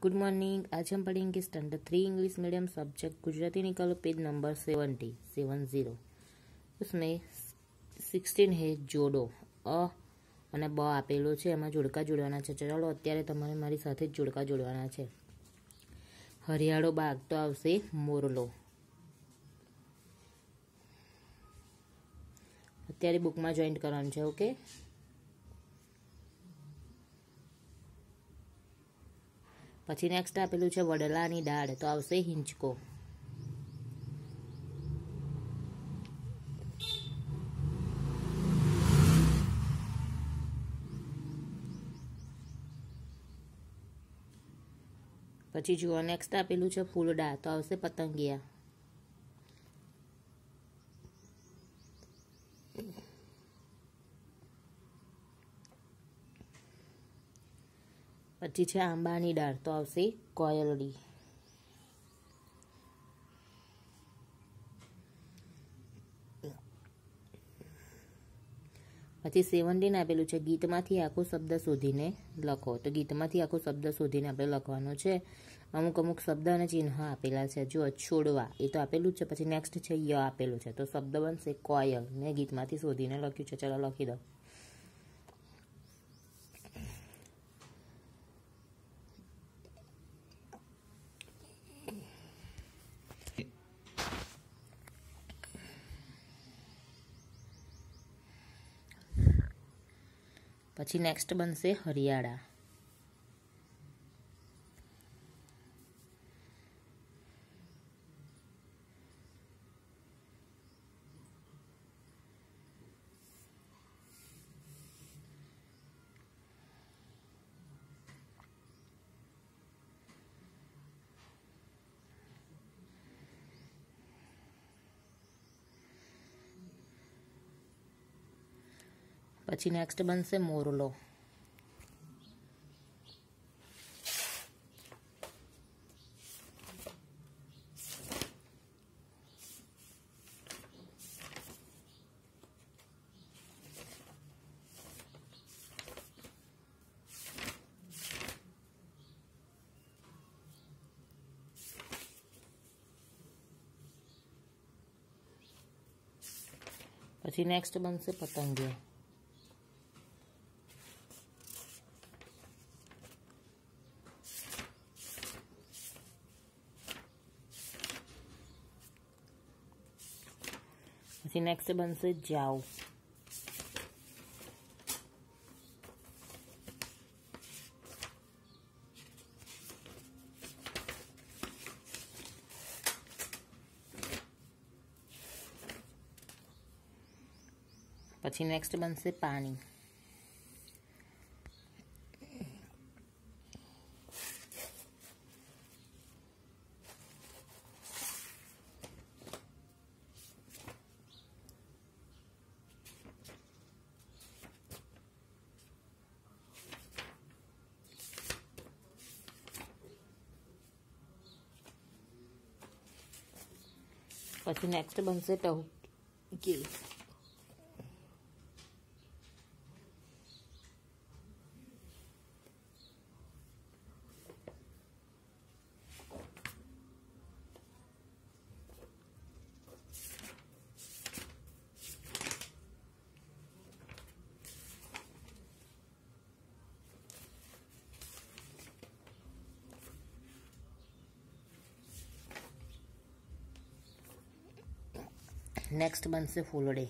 Good morning. आज हम पढ़ेंगे standard 3 English medium subject Gujarati. निकालो पेज नंबर 70 उसमें 16 है जोड़ो। अ અને બ આપેલો છે, એમાં જોડકા જોડવાના છે। ચાલો અત્યારે તમારે મારી સાથે જ જોડકા જોડવાના છે। હરિયાળો બાગ તો આવશે મોરલો। અત્યારે બુકમાં જોઈન્ટ કરવાનું છે। ઓકે, પછી નેક્સ્ટ આપેલું છે વડલાની ડાળ તો આવશે હિંચકો। પછી જુઓ નેક્સ્ટ આપેલું છે ફૂલડા તો આવશે પતંગિયા। પછી છે આંબાની ડાળ તો આવશે કોયલડી। પછી 17 આપેલું છે ગીતમાંથી આખો શબ્દ શોધીને લખો। તો ગીતમાંથી આખો શબ્દ શોધીને આપણે લખવાનો છે। અમુક અમુક શબ્દ અને ચિહ્ન આપેલા છે। જો છોડવા એ તો આપેલું જ છે। પછી નેક્સ્ટ છે ય આપેલું છે, તો શબ્દ બનશે કોયલ। મેં ગીતમાંથી શોધીને લખ્યું છે, ચાલો લખી દો। પછી નેક્સ્ટ બનશે હરિયાળા। પછી નેક્સ્ટ બનશે મોરલો। પછી નેક્સ્ટ બનશે પતંગિયા। પછી નેક્સ્ટ બનશે જાવ। પછી નેક્સ્ટ બનશે પાણી। પછી નેક્સ્ટ બનશે ટહુકી। નેક્સ્ટ બનશે ફૂલડે।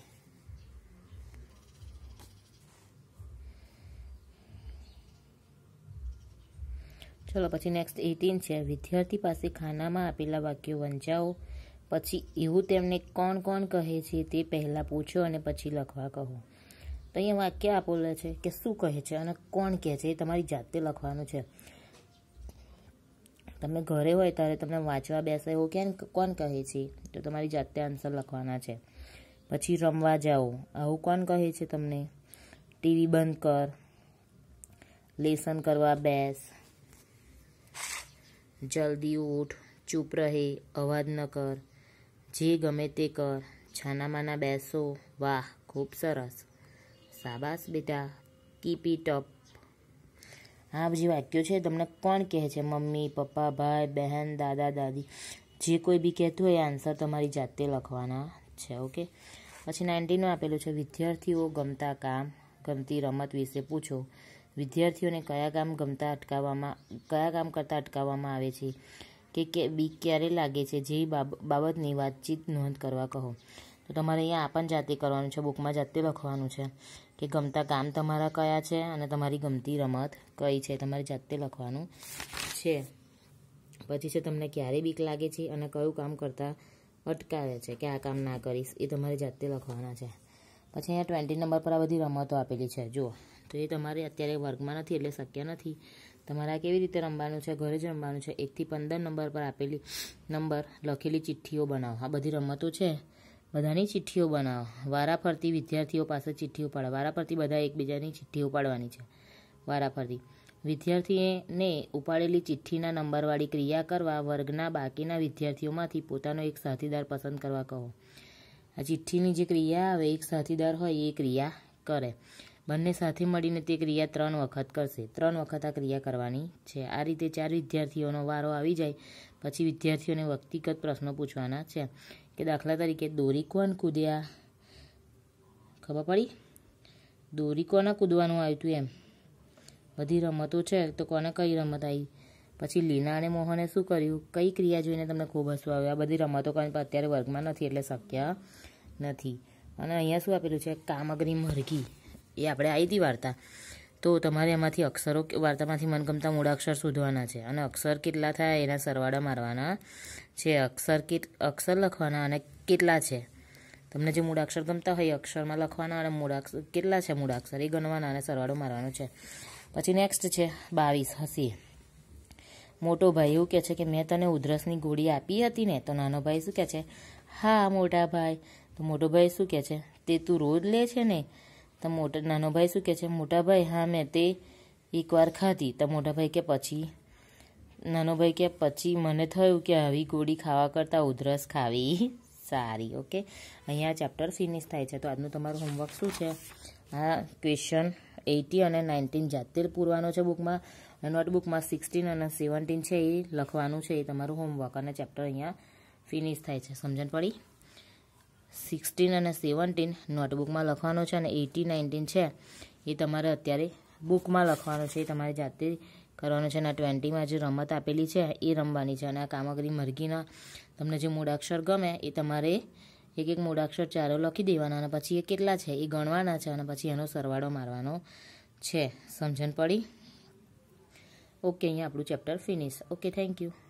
ચલો પછી નેક્સ્ટ 18 છે વિદ્યાર્થી પાસે ખાનામાં આપેલા વાક્યો વંચાવો। પછી એવું તેમને કોણ કોણ કહે છે તે પહેલાં પૂછો અને પછી લખવા કહો। તો અહીંયા વાક્ય આપેલા છે કે શું કહે છે અને કોણ કહે છે એ તમારી જાતે લખવાનું છે। તમે ઘરે હોય ત્યારે તમને વાંચવા બેસે એવું કોણ કહે છે, તો તમારી જાતે આન્સર લખવાના છે। પછી રમવા જાઓ આવું કોણ કહે છે તમને। ટીવી બંધ કર, લેસન કરવા બેસ, જલ્દી ઉઠ, ચૂપ રહે, અવાજ ન કર, જે ગમે તે કર, છાનામાના બેસો, વાહ ખૂબ સરસ, શાબાશ બેટા, કીપ ઇટ અપ। આ જે વાક્યો છે તમને કોણ કહે છે? મમ્મી, પપ્પા, ભાઈ, બહેન, દાદા, દાદી, જે કોઈ બી કહેતું હોય આન્સર તમારી જાતે લખવાના છે. ઓકે. પછી 19 આપેલું છે વિદ્યાર્થીઓ ગમતા કામ, ગમતી રમત વિશે પૂછો. વિદ્યાર્થીઓને કયા કામ કરતાં અટકાવવામાં આવે છે કે બીક ક્યારે લાગે છે, જે બાબતની વાતચીત નોંધ કરવા કહો. તો તમારે અહીંયા આપણ જાતે કરવાનું છે, બુકમાં જાતે લખવાનું છે કે ગમતા કામ તમારા કયા છે અને તમારી ગમતી રમત કઈ છે, તમારે જાતે લખવાનું છે. પછી છે તમને ક્યારે બીક લાગે છે અને કયું કામ કરતાં અટકાવે છે કે આ કામ ના કરીશ, એ તમારે જાતે લખવાના છે. પછી અહીંયા 20 નંબર પર આ બધી રમતો આપેલી છે જુઓ. તો એ તમારે અત્યારે વર્ગમાં નથી એટલે શક્ય નથી. તમારે આ કેવી રીતે રમવાનું છે? ઘરે જ રમવાનું છે. 1 થી 15 નંબર પર આપેલી લખેલી ચિઠ્ઠીઓ બનાવો. આ બધી રમતો છે, બધાની ચિઠ્ઠીઓ બનાવો. વારાફરતી વિદ્યાર્થીઓ પાસે ચિઠ્ઠીઓ પાડો. વારાફરતી બધા એકબીજાની ચિઠ્ઠીઓ પાડવાની છે. વારાફરતી વિદ્યાર્થીને ઉપાડેલી ચિઠ્ઠીના નંબરવાળી ક્રિયા કરવા વર્ગના બાકીના વિદ્યાર્થીઓમાંથી પોતાનો એક સાથીદાર પસંદ કરવા કહો. આ ચિઠ્ઠીની જે ક્રિયા આવે એક સાથીદાર હોય એ ક્રિયા કરે. બંને સાથે મળીને તે ક્રિયા 3 વખત કરશે. 3 વખત આ ક્રિયા કરવાની છે. આ રીતે 4 વિદ્યાર્થીઓનો વારો આવી જાય પછી વિદ્યાર્થીઓને વ્યક્તિગત પ્રશ્નો પૂછવાના છે કે દાખલા તરીકે દોરી કોણ કૂદ્યા? ખબર પડી? દોરી કોને કૂદવાનું આવ્યું હતું એમ. બધી રમતો છે તો કોને કઈ રમત આવી? પછી લીના અને મોહને શું કર્યું? કઈ ક્રિયા જોઈને તમને ખૂબ હસવું આવ્યું? આ બધી રમતો પણ અત્યારે વર્ગમાં નથી એટલે શક્ય નથી. અને અહીંયા શું આપેલું છે? કામગરી મરઘી. એ આપણે આવી હતી વાર્તા. તો તમારે એમાંથી અક્ષરો વાર્તામાંથી મનગમતા મૂળાક્ષર શોધવાના છે અને અક્ષર કેટલા થાય એના સરવાળા મારવાના છે. અક્ષર લખવાના અને કેટલા છે તમને જે મૂળાક્ષર ગમતા હોય અક્ષરમાં લખવાના અને મૂળાક્ષર કેટલા છે મૂળાક્ષર એ ગણવાના અને સરવાળો મારવાનો છે. પછી નેક્સ્ટ છે 22 હસી. મોટો ભાઈ એવું કહે છે કે મેં તને ઉધરસની ગોળી આપી હતી ને? તો નાનો ભાઈ શું કહે છે? હા મોટા ભાઈ. તો મોટો ભાઈ શું કહે છે? તે તું રોજ લે છે ને? તો નાનો ભાઈ શું કહે છે? મોટા ભાઈ હા મેં તે એકવાર ખાધી. તો મોટા ભાઈ કે પછી? નાનો ભાઈ કે પછી મને થયું કે આવી ગોળી ખાવા કરતાં ઉધરસ ખાવી સારી. ઓકે. અહીંયા ચેપ્ટર ફિનિશ થાય છે. તો આજનું તમારું હોમવર્ક શું છે? આ ક્વેશ્ચન 80 અને 19 જાતે પૂરવાનો છે બુકમાં. નોટબુકમાં 16 અને 17 છે એ લખવાનું છે. એ તમારું હોમવર્ક અને ચેપ્ટર અહીંયા ફિનિશ થાય છે. સમજણ પડી? 16 અને 17 નોટબુકમાં લખવાનો છે અને 80, 19 છે એ તમારે અત્યારે બુકમાં લખવાનું છે. એ તમારે જાતે કરવાનું છે. અને 20માં જે રમત આપેલી છે એ રમવાની છે. અને આ કામગરી મરઘીના તમને જે મૂળાક્ષર ગમે એ તમારે એક એક મૂળાક્ષર ચારો લખી દેવાના અને પછી એ કેટલા છે એ ગણવાના છે અને પછી એનો સરવાળો મારવાનો છે. સમજણ પડી? ઓકે. અહીંયા આપણું chapter finish. Okay. Thank you.